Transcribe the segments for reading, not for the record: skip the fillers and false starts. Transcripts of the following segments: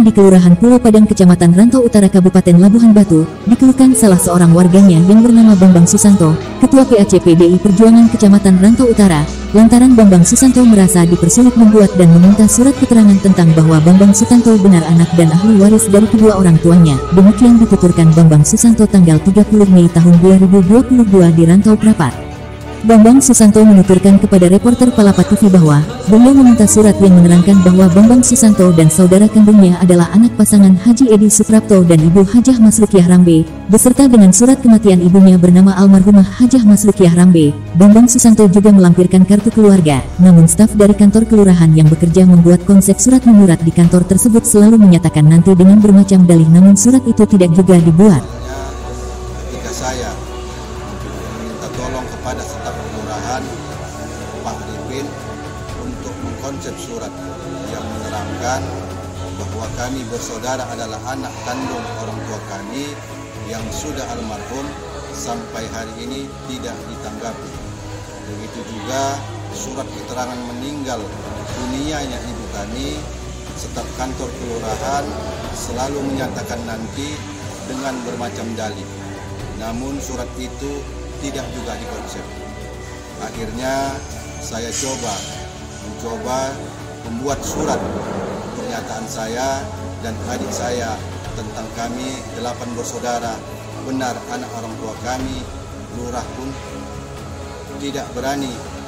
di Kelurahan Pulau Padang, Kecamatan Rantau Utara, Kabupaten Labuhan Batu, dikeluhkan salah seorang warganya yang bernama Bambang Susanto, Ketua PAC PDI Perjuangan Kecamatan Rantau Utara, lantaran Bambang Susanto merasa dipersulit membuat dan meminta surat keterangan tentang bahwa Bambang Susanto benar anak dan ahli waris dari kedua orang tuanya. Demikian dituturkan Bambang Susanto tanggal 30 Mei tahun 2022 di Rantau Prapat. Bambang Susanto menuturkan kepada reporter Palapa TV bahwa beliau meminta surat yang menerangkan bahwa Bambang Susanto dan saudara kandungnya adalah anak pasangan Haji Edi Suprapto dan Ibu Hajah Masrukiah Rambe, beserta dengan surat kematian ibunya bernama almarhumah Hajah Masrukiah Rambe. Bambang Susanto juga melampirkan kartu keluarga, namun staf dari kantor kelurahan yang bekerja membuat konsep surat menyurat di kantor tersebut selalu menyatakan nanti dengan bermacam dalih, namun surat itu tidak juga dibuat. Ketika saya minta tolong kepada staf kelurahan Pak Ripin untuk mengkonsep surat yang menerangkan bahwa kami bersaudara adalah anak kandung orang tua kami yang sudah almarhum sampai hari ini tidak ditanggapi. Begitu juga surat keterangan meninggal dunianya ibu kami, staf kantor kelurahan selalu menyatakan nanti dengan bermacam dalih. Namun surat itu tidak juga dikonsep. Akhirnya saya mencoba membuat surat pernyataan saya dan adik saya tentang kami 8 bersaudara benar anak orang tua kami. Lurah pun tidak berani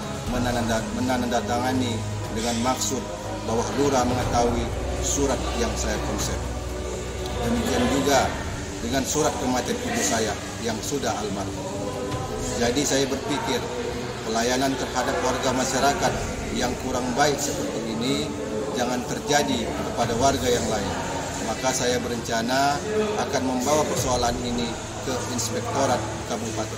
menandatangani dengan maksud bahwa lurah mengetahui surat yang saya konsep. Demikian juga dengan surat kematian ibu saya yang sudah almarhum. Jadi saya berpikir pelayanan terhadap warga masyarakat yang kurang baik seperti ini jangan terjadi kepada warga yang lain. Maka saya berencana akan membawa persoalan ini ke Inspektorat Kabupaten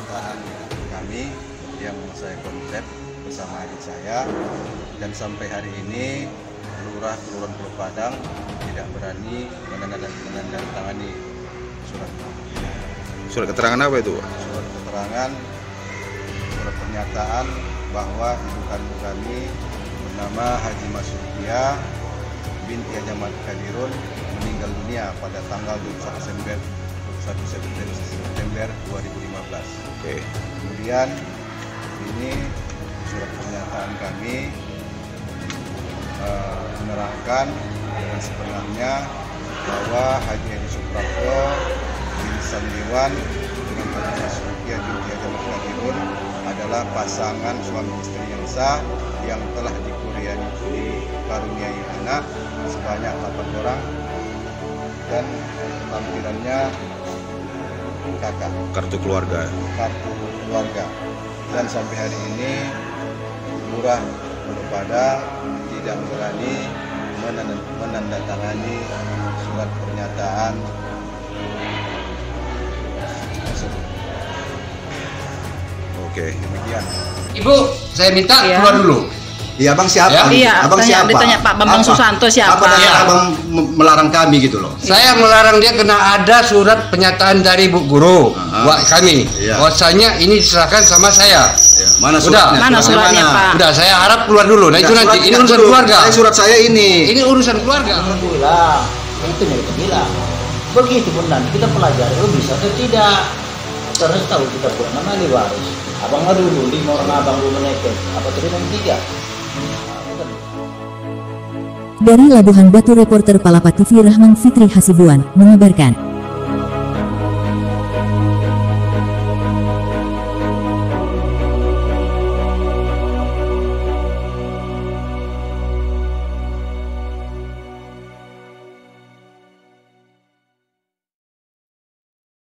kami yang saya konsep bersama adik saya, dan sampai hari ini Kelurahan Pulau Padang tidak berani menandatangani surat keterangan apa itu? Surat keterangan, surat pernyataan bahwa ibu kandung kami bernama Haji Masrukiah binti Haji Kadirun meninggal dunia pada tanggal 21 September 2015. Oke. Kemudian ini surat pernyataan kami menerangkan dengan sebenarnya bahwa Haji Edi Suprapto bin Sandiwan dengan Haji Masrukiah binti Haji Kadirun adalah pasangan suami istri yang sah yang telah dikaruniai anak sebanyak 8 orang dan tampilannya kakak. Kartu keluarga. Dan sampai hari ini Lurah Pulau Padang tidak berani menandatangani surat pernyataan tersebut. Oke. Demikian. Ibu, saya minta keluar dulu. Iya, Abang siapa? Iya, Abang siapa? Ditanya Pak Bambang Susanto siapa? Apa dasar Abang melarang kami gitu loh? Saya melarang dia karena ada surat pernyataan dari Bu Guru buat kami. Iya. Bahwasanya ini diserahkan sama saya. Ya, mana suratnya? Mana suratnya, Pak? Udah, saya harap keluar dulu. Nah, itu nanti ini urusan keluarga. Surat saya ini. Ini urusan keluarga. Bilang, itu yang kita bilang. Begitu pun nanti kita pelajari, bisa atau tidak. Karena tahu kita buat nama ahli waris. Abang mah dulu 5 orang abang dulu meneket. Apa terima 3? Dari Labuhan Batu, reporter Palapa TV Rahman Fitri Hasibuan mengabarkan.